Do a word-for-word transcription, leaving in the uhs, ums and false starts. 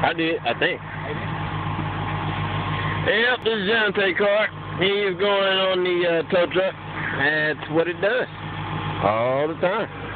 I did, I think. Yep, this is Jonte car. He is going on the uh, tow truck. That's what it does. All the time.